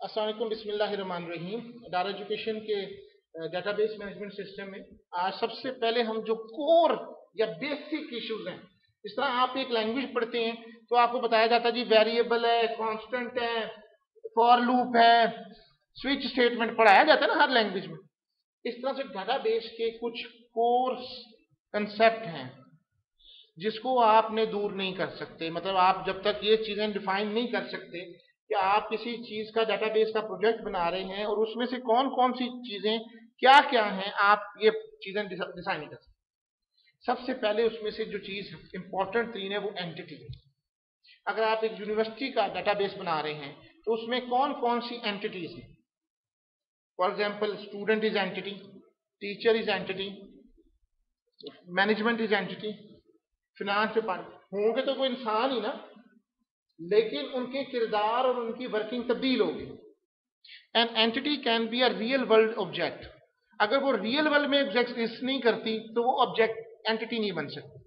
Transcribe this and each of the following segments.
अस्सलाम वालेकुम, बिस्मिल्लाहिर्रहमानिर्रहीम। डाटा एजुकेशन के डेटाबेस मैनेजमेंट सिस्टम में आज सबसे पहले हम जो कोर या बेसिक इश्यूज हैं, इस तरह आप एक लैंग्वेज पढ़ते हैं तो आपको बताया जाता है जी वेरिएबल है, कांस्टेंट है, फॉर लूप है, स्विच स्टेटमेंट पढ़ाया जाता है ना हर लैंग्वेज में। इस तरह से डेटाबेस के कुछ कोर कंसेप्ट हैं जिसको आपने दूर नहीं कर सकते। मतलब आप जब तक ये चीजें डिफाइन नहीं कर सकते कि आप किसी चीज का डेटाबेस का प्रोजेक्ट बना रहे हैं और उसमें से कौन कौन सी चीजें क्या क्या हैं, आप ये चीजें डिसाइड नहीं कर सकते। सबसे पहले उसमें से जो चीज इंपॉर्टेंट तीन है वो एंटिटी है। अगर आप एक यूनिवर्सिटी का डेटाबेस बना रहे हैं तो उसमें कौन कौन सी एंटिटीज हैं। For example, student is entity, teacher is entity, management is entity, finance department. होंगे तो कोई इंसान ही ना, लेकिन उनके किरदार और उनकी वर्किंग तब्दील होगी। An entity can be a real world object. अगर वो रियल वर्ल्ड में एग्जिस्ट नहीं करती तो वो ऑब्जेक्ट एंटिटी नहीं बन सकती।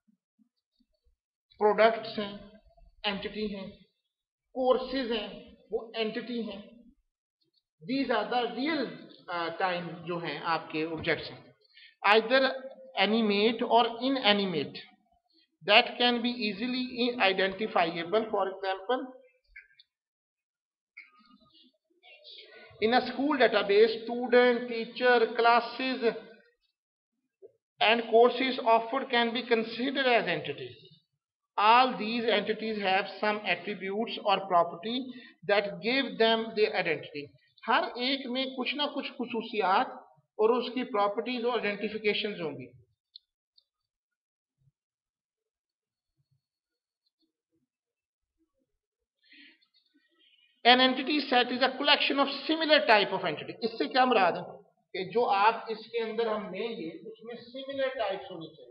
प्रोडक्ट्स हैं, एंटिटी हैं, कोर्सेज हैं, वो एंटिटी हैं। These are the real time जो हैं आपके ऑब्जेक्ट्स हैं, आइदर एनिमेट और inanimate, that can be easily identifiable. For example, in a school database, student, teacher, classes and courses offered can be considered as entities. All these entities have some attributes or property that give them their identity. हर एक में कुछ ना कुछ खुसूसियात और उसकी properties और identifications होंगी। An entity set is a collection of similar type of entity. इससे क्या मुराद है कि जो आप इसके अंदर हम लेंगे उसमें सिमिलर टाइप्स होनी चाहिए।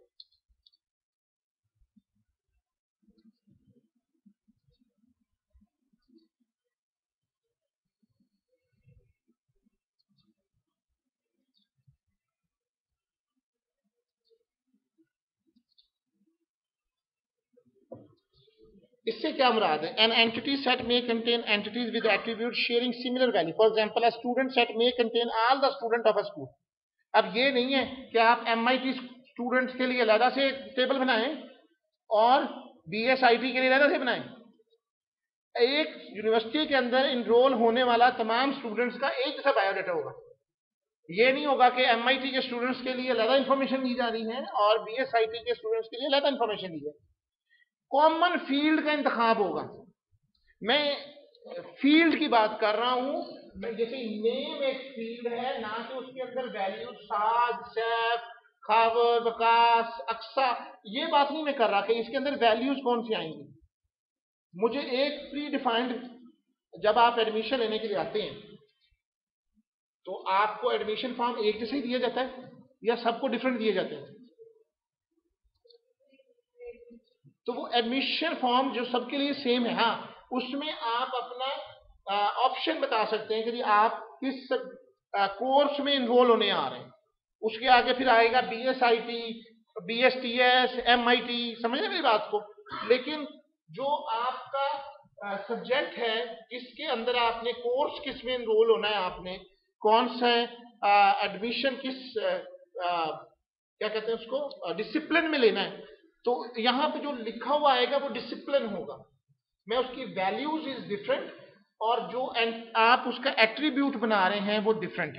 इससे क्या मुराद है? An entity set may contain entities with attributes sharing similar value. For example, a student set may contain all the student of a school. अब ये नहीं है कि आप MIT स्टूडेंट्स के लिए अलग से टेबल बनाएं और BSIT के लिए अलग से बनाएं। एक यूनिवर्सिटी के अंदर इनरोल होने वाला तमाम स्टूडेंट्स का एक जैसा बायोडाटा होगा। ये नहीं होगा कि MIT के स्टूडेंट्स के लिए अलग इंफॉर्मेशन दी जा रही है और BSIT के स्टूडेंट्स के लिए अलग इंफॉर्मेशन दी जाए। कॉमन फील्ड का इंतखाब होगा। मैं फील्ड की बात कर रहा हूं, मैं जैसे नेम एक फील्ड है, ना कि उसके अंदर वैल्यू साद, सैफ, खावर, वकास, अक्सा, ये बात नहीं मैं कर रहा कि इसके अंदर वैल्यूज कौन सी आएंगी। मुझे एक प्री डिफाइंड, जब आप एडमिशन लेने के लिए आते हैं तो आपको एडमिशन फॉर्म एक जैसे ही दिया जाता है या सबको डिफरेंट दिए जाते हैं? तो वो एडमिशन फॉर्म जो सबके लिए सेम है, हाँ, उसमें आप अपना ऑप्शन बता सकते हैं कि जी आप किस कोर्स में इन्वॉल्व होने आ रहे हैं। उसके आगे फिर आएगा BSIT, BSTS, MIT, समझ रहे मेरी बात को। लेकिन जो आपका सब्जेक्ट है जिसके अंदर आपने कोर्स किस में इन्रोल होना है, आपने कौन सा एडमिशन किस क्या कहते हैं उसको डिसिप्लिन में लेना है, तो यहां पे जो लिखा हुआ आएगा वो डिसिप्लिन होगा। मैं उसकी वैल्यूज इज डिफरेंट और जो आप उसका एट्रीब्यूट बना रहे हैं वो डिफरेंट है।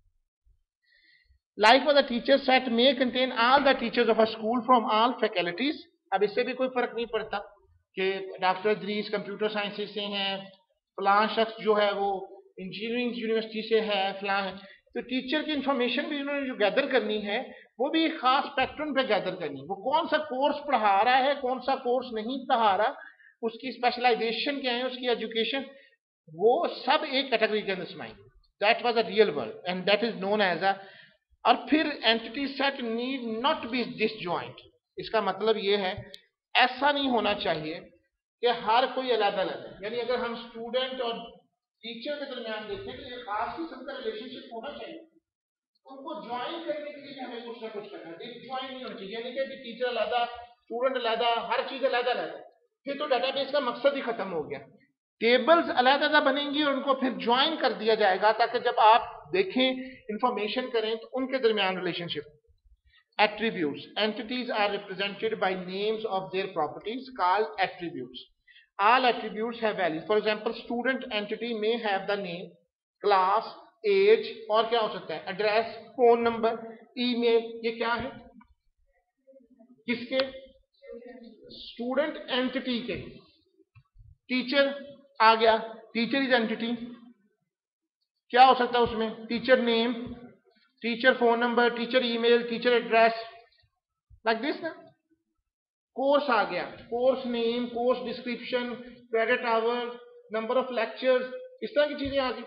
Like for the teacher set may contain all the teachers of a school from all faculties. अब इससे भी कोई फर्क नहीं पड़ता कि डॉक्टर इदरीस कंप्यूटर साइंसेज से हैं, फलां शख्स जो है वो इंजीनियरिंग यूनिवर्सिटी से है, फलां है। तो टीचर की इंफॉर्मेशन भी उन्होंने जो गैदर करनी है वो भी एक खास पैटर्न पे गैदर करनी है। वो कौन सा कोर्स पढ़ा रहा है, कौन सा कोर्स नहीं पढ़ा रहा, उसकी स्पेशलाइजेशन क्या है, उसकी एजुकेशन, वो सब एक कैटेगरी के अंदर समाएंगे। That was a real world and that is known as a. और फिर entity set need not be disjoint. इसका मतलब ये है, ऐसा नहीं होना चाहिए कि हर कोई अलग अलग है। यानी अगर हम स्टूडेंट और टीचर के दरमियान देखें तो ये खास किस्म का रिलेशनशिप होना चाहिए। उनको ज्वाइन करने के लिए हमें कुछ ना कुछ करना है। ज्वाइन नहीं होना चाहिए, यानी कि टीचर अलग, स्टूडेंट अलग, हर चीज अलग अलग, फिर तो डेटाबेस का मकसद ही खत्म हो गया। टेबल्स अलग-अलग बनेंगी और उनको फिर ज्वाइन कर दिया जाएगा ताकि जब आप देखें, इंफॉर्मेशन करें तो उनके दरमियान relationship. Attributes. Entities are represented by names of their properties called attributes. All attributes have values. For example, student entity may have the name, class, age और क्या हो सकता है, address, phone number, email. ये क्या है, किसके, स्टूडेंट एंटिटी के। टीचर आ गया, टीचर इज एंटिटी, क्या हो सकता है उसमें, teacher name, teacher phone number, teacher email, teacher address, like this ना। कोर्स आ गया, course name, course description, credit hour, number of lectures, इस तरह की चीजें आ गई।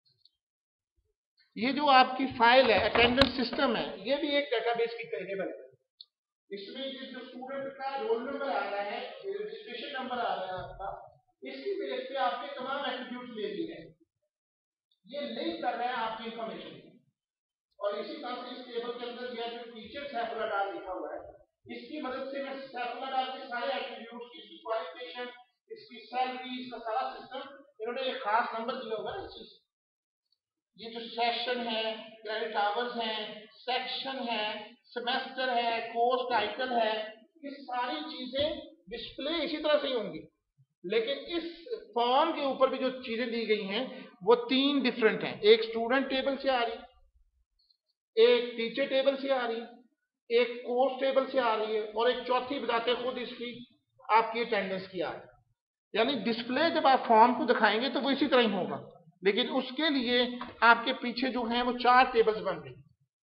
ये जो आपकी फाइल है, अटेंडेंस सिस्टम है, ये भी एक डेटाबेस की वेरिएबल है। इसमें जो स्टूडेंट का रोल नंबर आ रहा है, रजिस्ट्रेशन नंबर आ रहा है आपका, इसकी बेस पे आपके तमाम एट्रीब्यूट्स ले लिए हैं। ये लिंक कर रहा है आपकी इंफॉर्मेशन और इसी तरह से इस टेबल के अंदर यह जो टीचर सैफुल्लाह डार लिखा हुआ है, इसकी मदद से मैं सैफुल्लाह डार के सारे एट्रीब्यूट्स, इसकी क्वालिफिकेशन, इसकी सैलरी, इसका सारा सिस्टम, इन्होंने एक खास नंबर दिया होगा इस चीज। ये जो सेशन है, क्रेडिट आवर्स हैं, सेक्शन है, सेमेस्टर है, कोर्स टाइटल है, ये सारी चीजें डिस्प्ले इसी तरह से ही होंगी। लेकिन इस फॉर्म के ऊपर भी जो चीजें दी गई हैं वो तीन डिफरेंट हैं। एक स्टूडेंट टेबल से आ रही, एक टीचर टेबल से आ रही, एक कोर्स टेबल से आ रही है और एक चौथी बताते खुद इसकी आपकी अटेंडेंस की आ रही है। यानी डिस्प्ले जब आप फॉर्म को दिखाएंगे तो वो इसी तरह ही होगा, लेकिन उसके लिए आपके पीछे जो हैं वो चार टेबल्स बन गई।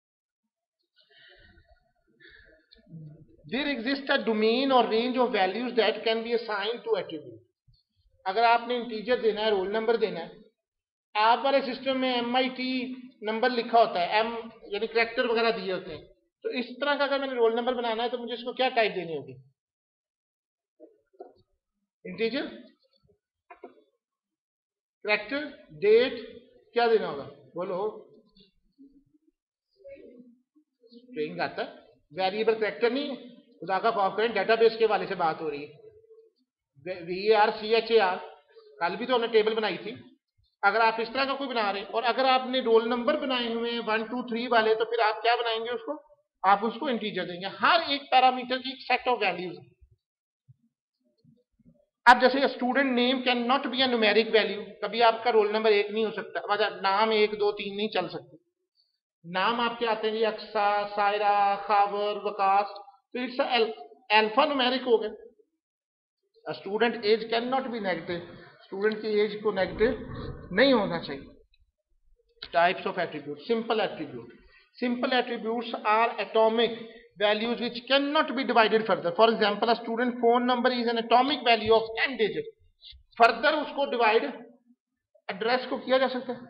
There exists a domain or range of values that can be assigned to attribute. अगर आपने इंटीजर देना है, रोल नंबर देना है, आप वाले सिस्टम में MIT नंबर लिखा होता है, M यानी कैरेक्टर वगैरह दिए होते हैं, तो इस तरह का अगर मैंने रोल नंबर बनाना है तो मुझे इसको क्या टाइप देनी होगी, इंटीजर, कैरेक्टर, डेट, क्या देना होगा, बोलो, स्ट्रिंग आता है, वेरिएबल कैरेक्टर नहीं है। खुदा का खौफ करें, डेटाबेस के वाले से बात हो रही है, VARCHAR, कल भी तो हमने टेबल बनाई थी। अगर आप इस तरह का कोई बना रहे हैं और अगर आपने रोल नंबर बनाए हुए हैं 1 2 3 वाले, तो फिर आप क्या बनाएंगे उसको, आप उसको इंटीजर देंगे। हर एक पैरामीटर की एक सेट ऑफ वैल्यूज। अब जैसे student name can not be a numeric value, कभी आपका रोल नंबर 1 नहीं हो सकता, मतलब नाम 1 2 3 नहीं चल सकते। नाम आपके आते हैं जी अक्सा, सायरा, खावर, वकास, तो इट्स अल्फा न्यूमेरिक हो गए। Student age can not be negative, student की एज को नेगेटिव नहीं होना चाहिए। Types of attribute, simple attribute, simple attributes are atomic values which cannot be divided further. For example, a student phone number is an atomic value of 10 digit. Further उसको divide address को किया जा सकता है,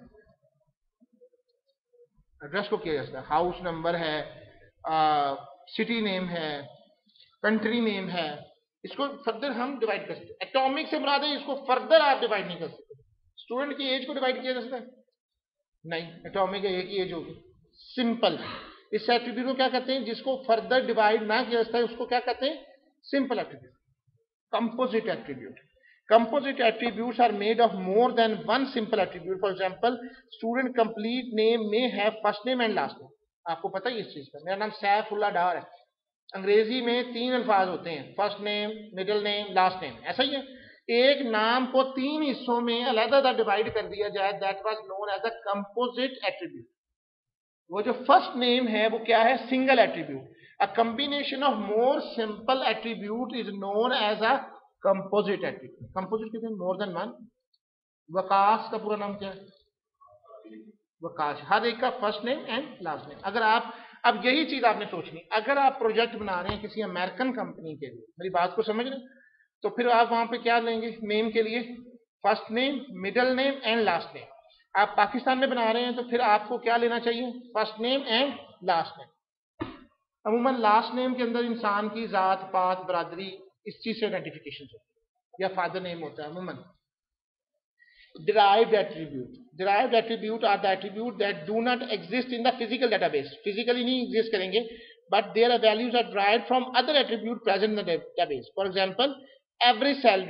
address को किया जा सकता है, हाउस नंबर है, सिटी नेम है, कंट्री नेम है, इसको फर्दर हम डिवाइड कर सकते हैं। एटॉमिक से मुराद है इसको फर्दर आप डिवाइड नहीं कर सकते। स्टूडेंट की एज को डिवाइड किया जा सकता है, नहीं, एटॉमिक है, एक ही एज होगी। सिंपल, इस एट्रीब्यूट को क्या कहते हैं, जिसको फर्दर डिवाइड ना किया जाता है उसको क्या कहते हैं, simple attribute. Composite attribute, composite attributes are made of more than one simple attribute. For example, student complete name में है first name and last name. आपको पता है इस चीज का, मेरा नाम सैफुल्लाह डार है, अंग्रेजी में 3 अल्फाज होते हैं, first name, middle name, last name, ऐसा ही है। एक नाम को 3 हिस्सों में अलग-अलग डिवाइड कर दिया जाए, that was known as a composite attribute. वो जो फर्स्ट नेम है वो क्या है, single attribute. A combination of more simple attribute is known as a composite attribute. Composite कितने, मोर देन वन। वकास का पूरा नाम क्या है, वकाश, हर एक का first name and last name. अगर आप, अब यही चीज आपने सोचनी, अगर आप प्रोजेक्ट बना रहे हैं किसी अमेरिकन कंपनी के लिए, मेरी बात को समझ रहे हैं, तो फिर आप वहां पे क्या लेंगे नेम के लिए, first name, middle name and last name. आप पाकिस्तान में बना रहे हैं तो फिर आपको क्या लेना चाहिए, first name and last name. अमूमन लास्ट नेम के अंदर इंसान की जात पात बरादरी इस चीज से आइडेंटिफिकेशन होती है, या फादर नेम होता है अमूमन। derived attribute, derived attribute are the attribute that do not exist in the physical database, physically नहीं exist करेंगे, but their values are derived from other attribute present in the database. For example, average salary,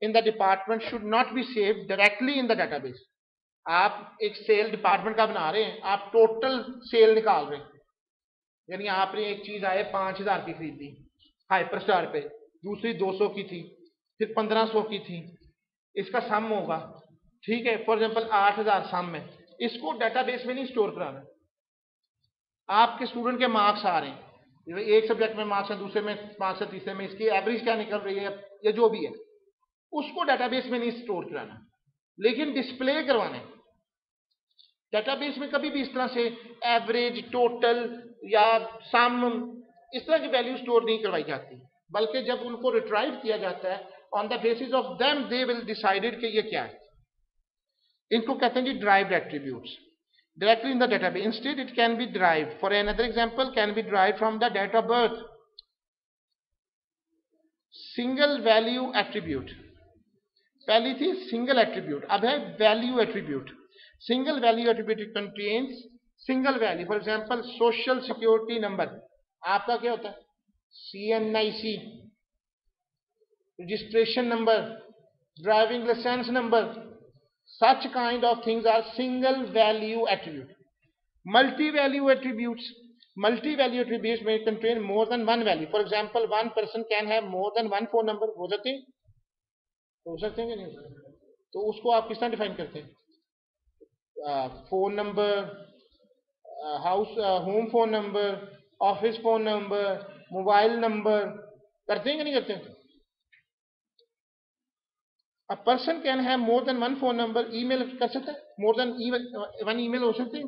in the department should not be saved directly in the database. आप एक cell department का बना रहे हैं, आप total sale निकाल रहे हैं, यानी आपने एक चीज आए 5,000 की खरीदी हाइपर स्टार पे, दूसरी 200 की थी, फिर 1500 की थी, इसका सम होगा, ठीक है, फॉर एग्जांपल 8,000 सम है, इसको डेटाबेस में नहीं स्टोर कराना। आपके स्टूडेंट के मार्क्स आ रहे हैं, एक सब्जेक्ट में मार्क्स है, दूसरे में मार्क्स है, तीसरे में, इसकी एवरेज क्या निकल रही है या जो भी है, उसको डेटाबेस में नहीं स्टोर कराना, लेकिन डिस्प्ले करवाना है। डेटाबेस में कभी भी इस तरह से एवरेज, टोटल या सम इस तरह की वैल्यू स्टोर नहीं करवाई जाती, बल्कि जब उनको रिट्राइव किया जाता है on the basis of them they will decided कि ये क्या है। इनको कहते हैं जी derived attributes directly in the database. Instead, it can be derived. For another example, can be derived from the date of birth. Single value attribute. पहली थी single attribute, अब है value attribute. Single value attribute contains single value. For example, social security number. आपका क्या होता है? CNIC, registration number, driving license number. Such kind of things are single value attribute. Multi-value attributes. Multi-value attributes may contain more than one value. For example, one person can have more than one phone number. हो सकते हैं? हो सकते हैं कि नहीं? तो उसको आप किस तरह डिफाइन करते हैं? Phone number, house home phone number, office phone number, mobile number, करते हैं कि नहीं करते? A person can have more than one phone number. email कर सकता है? More than one email हो सकते हैं?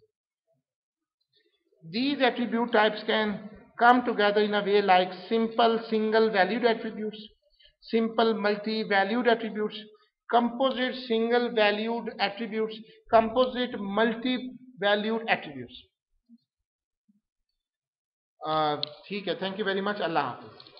These attribute types can come together in a way like simple single valued attributes, simple multi-valued attributes, composite single valued attributes, composite multi-valued attributes. ठीक है, thank you very much. Allah Hafiz.